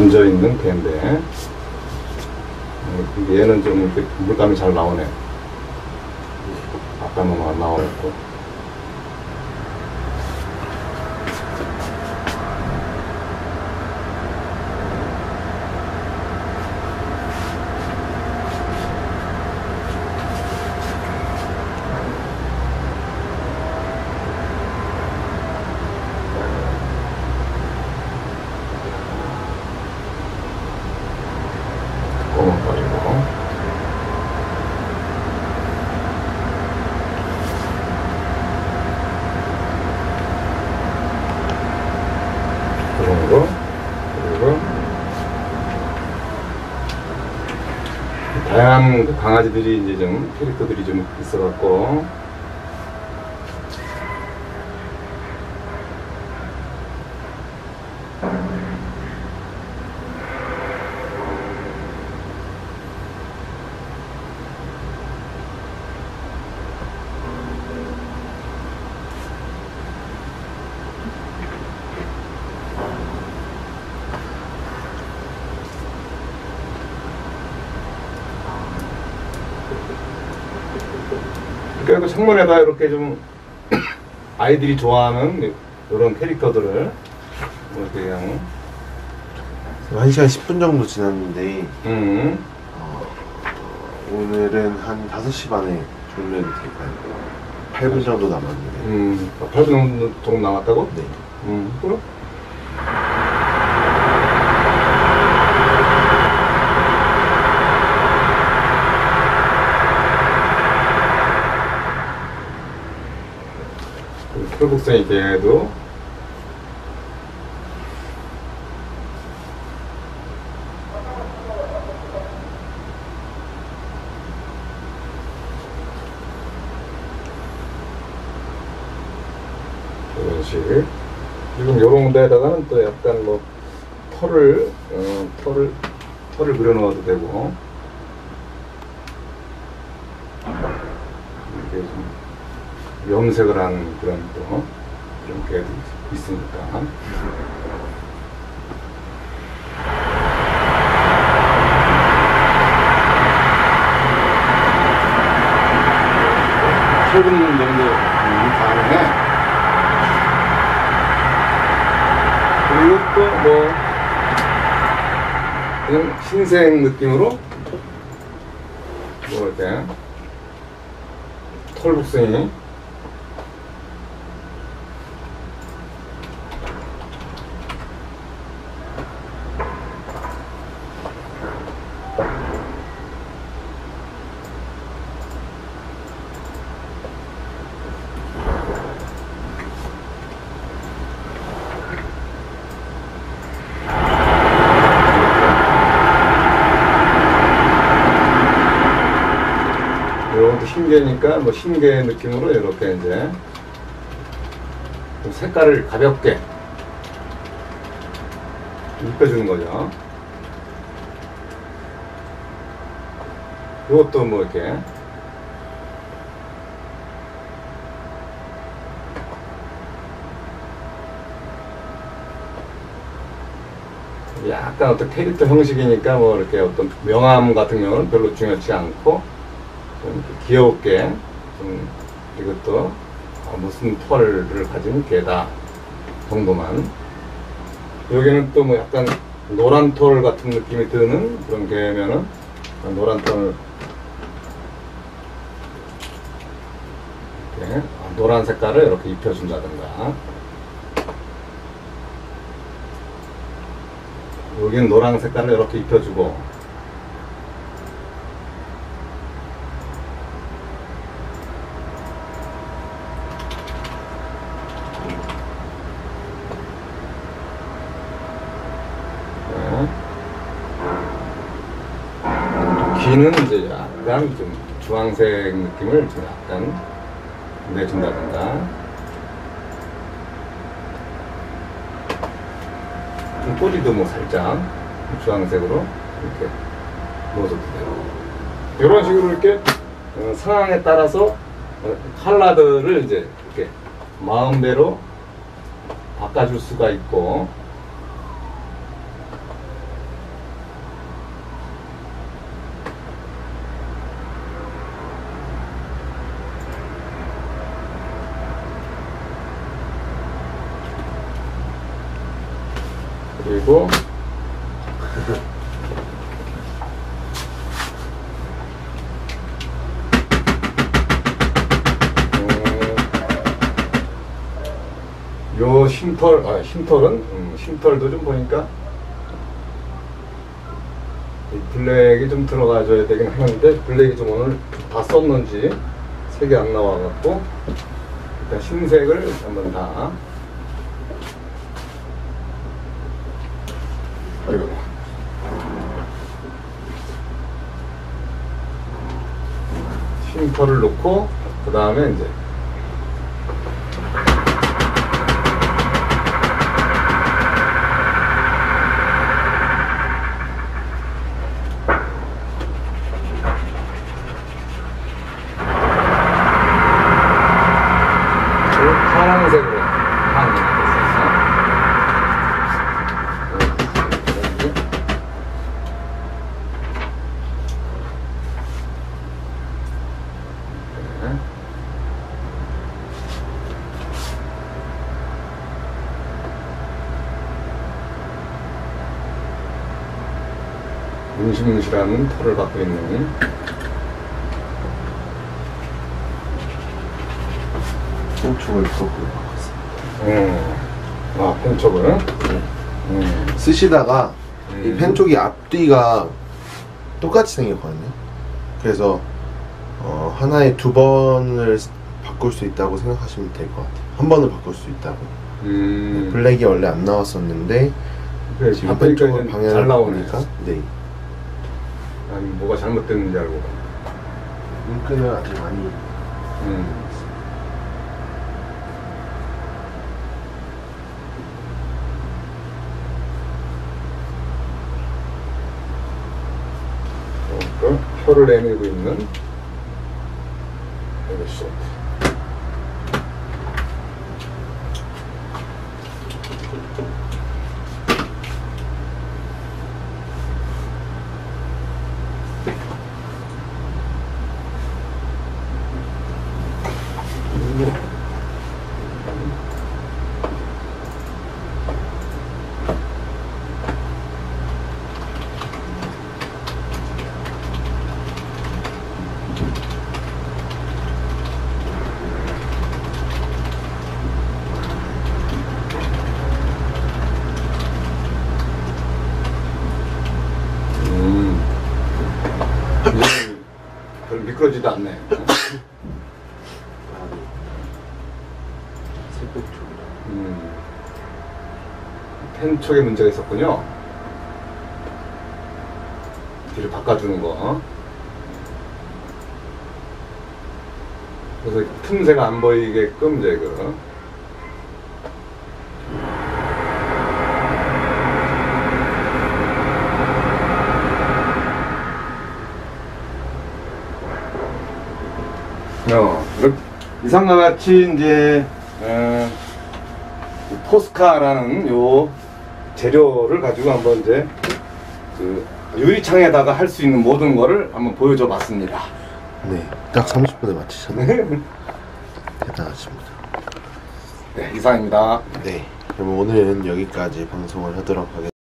앉아있는 개인데, 얘는 좀 이렇게 물감이 잘 나오네. 아까는 안 나와있고. 다양한 강아지들이 이제 좀 캐릭터들이 좀 있어갖고 그래도 창문에다 이렇게 좀 아이들이 좋아하는 이런 캐릭터들을 이렇게 그냥 1시간 10분 정도 지났는데 오늘은 한 5시 반에 종료해도 될까요? 8분 정도 남았는데 8분 정도 남았다고? 네. 그럼? 털북선이 걔도 이런 식. 지금 요런 데다가는 또 약간 뭐 털을 그려 넣어도 되고 이렇게 좀 염색을 한 그런 또 그런 게 있으니까. 철분 정도 가능해. 그리고 또 뭐 그냥 흰색 느낌으로 뭐 이렇게 털북선이 이것도 흰개니까 뭐 흰개 느낌으로 이렇게 이제 좀 색깔을 가볍게 입혀주는 거죠. 이것도 뭐 이렇게 약간 어떤 캐릭터 형식이니까 뭐 이렇게 어떤 명암 같은 경우는 별로 중요하지 않고 좀 귀엽게 좀 이것도 무슨 털을 가진 개다 정도만. 여기는 또 뭐 약간 노란 털 같은 느낌이 드는 그런 개면은 노란 털 이렇게 노란 색깔을 이렇게 입혀준다든가. 여기는 노란 색깔을 이렇게 입혀주고. 귀는 이제 약간 좀 주황색 느낌을 좀 약간 내준다든가. 꼬리도 뭐 살짝 주황색으로 이렇게 넣어줘도 되고. 이런 식으로 이렇게 상황에 따라서 컬러들을 이제 이렇게 마음대로 바꿔줄 수가 있고. 그리고 요 쉼털도 좀 보니까 이 블랙이 좀 들어가줘야 되긴 하는데 블랙이 좀 오늘 다 썼는지 색이 안 나와갖고 일단 흰색을 한번 다. 아이고. 쉼터를 놓고 그 다음에 이제 파란색으로 하는 게 문실문실한 털을 갖고 있는 뽕촉을 턱으로 바꿨어요. 펜촉을. 쓰시다가 이 펜촉이 앞뒤가 똑같이 생겼거든요. 그래서 하나에 2번을 바꿀 수 있다고 생각하시면 될 것 같아요. 한 번을 바꿀 수 있다고. 블랙이 원래 안 나왔었는데 그래, 지금 펜촉을 잘 방향을 나오네. 바꾸니까 네. 아니 뭐가 잘못됐는지 알고. 끈을 아주 많이 혀를 내밀고 있는 이것이. 별 미끄러지도 않네. 색깔 쪽. 펜촉에 문제가 있었군요. 뒤를 바꿔주는 거. 그래서 틈새가 안 보이게끔 이제 이상과 같이 이제 포스카라는 요 재료를 가지고 한번 이제 그 유리창에다가 할 수 있는 모든 거를 한번 보여줘 봤습니다. 네, 딱 30분에 마치셨네요. 대단하십니다. 네, 이상입니다. 네, 그럼 오늘은 여기까지 방송을 하도록 하겠습니다.